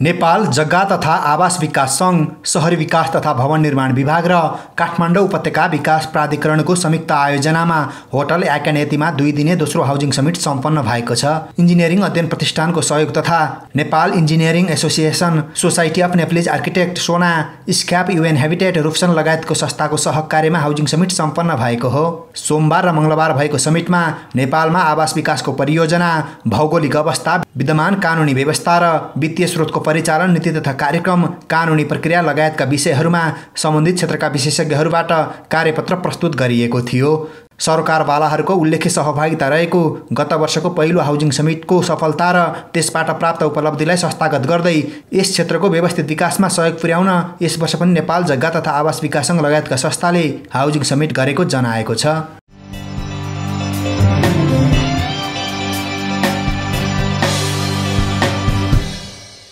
नेपाल जग्गा तथा आवास विकास सङ्घ, शहरी विकास तथा भवन निर्माण विभाग र काठमाडौँ उपत्यका विकास प्राधिकरणको संयुक्त आयोजनामा होटल याकानेतीमा 2 दिने दोस्रो हाउजिङ समिट सम्पन्न भएको छ। इन्जिनियरिङ अध्ययन प्रतिष्ठानको सहयोग तथा Nepal engineering association, society of Nepalese architect, SONA, स्क्याप, युएन हेबिटेट, रूपसन लगायतको संस्थाको सहकार्यमा हाउजिङ समिट सम्पन्न भएको हो। सोमबार र मङ्गलबार भएको समिटमा नेपालमा आवास विकासको परियोजना, भौगोलिक अवस्था, विद्यमान कानुनी व्यवस्था र वित्तीय स्रोतको परिचालन नीति तथा कार्यक्रम, कानुनी प्रक्रिया लगायतका विषयहरूमा सम्बन्धित क्षेत्रका विशेषज्ञहरूबाट कार्यपत्र प्रस्तुत गरिएको थियो। सरकारवालाहरूको उल्लेख्य सहभागिता रहेको गत वर्षको पहिलो हाउजिङ समिटको सफलता र त्यसबाट प्राप्त उपलब्धिलाई संस्थागत गर्दै यस क्षेत्रको व्यवस्थित विकासमा सहयोग पुर्याउन यस वर्ष पनि नेपाल जग्गा तथा आवास विकास सङ्घ लगायतका संस्थाले हाउजिङ समिट गरेको जनाएको छ।